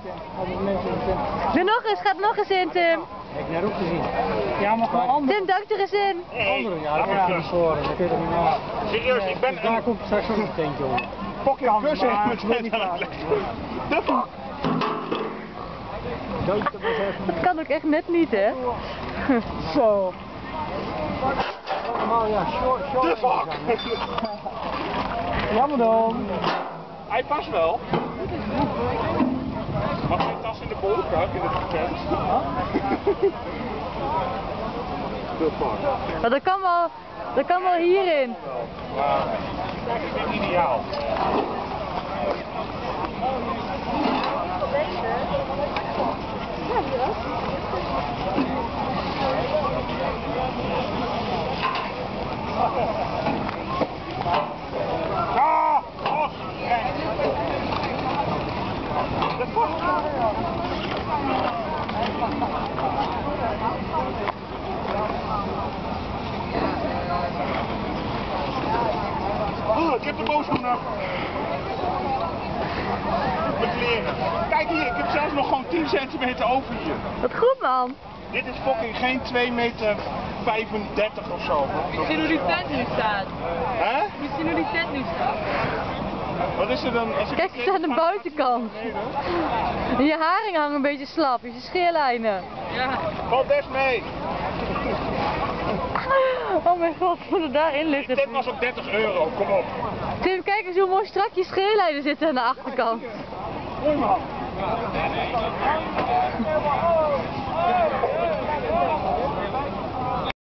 Andere mensen in de tent. Doe nog eens, gaat nog eens in, Tim. Heb ik net ook gezien. Ja, maar gewoon andere. Tim, duik er eens in. Andere, ja, dat heb je niet voor. Dat kun je er niet maken. Serieus, ik ben Daar komt straks ook een tentje om. Pak je handen. Kussen Maar met het niet aan het maken. De fuck? Duik er maar eens even. Dat kan ook echt net niet, hè? Zo. Allemaal, ja, short. De fuck? Jammer dan. Hij past wel. Mag mijn tas in de bollenbak in de tent? De fuck? Maar dat kan wel hierin. Maar dat is niet ideaal. Ah! Oh, de fuck? Oh, ik heb de boosdoener. Mijn kleren. Kijk hier, ik heb zelfs nog gewoon 10 centimeter over hier. Wat goed, man. Dit is fucking geen 2,35 meter of zo. Misschien hoe die tent nu staat. Hè? Misschien hoe die tent nu staat. Wat is er dan? Als ik Kijk eens aan de buitenkant. Je haring hangt een beetje slap, je scheerlijnen. Ja. Valt des mee. Oh mijn god, wat er daarin liggen. Dit was ook 30 euro, kom op. Tim, kijk eens hoe mooi strak je scheerlijnen zitten aan de achterkant. Mooi man.